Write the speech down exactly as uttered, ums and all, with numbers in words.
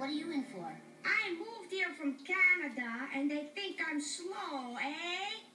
What are you in for? I moved here from Canada, and they think I'm slow, eh?